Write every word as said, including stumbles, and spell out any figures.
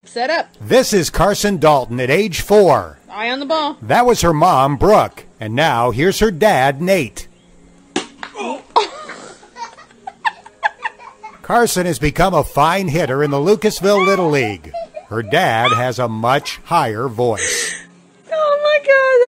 Set up. This is Karsyn Dalton at age four. Eye on the ball. That was her mom, Brooke. And now here's her dad, Nate. Karsyn has become a fine hitter in the Lucasville Little League. Her dad has a much higher voice. Oh my God.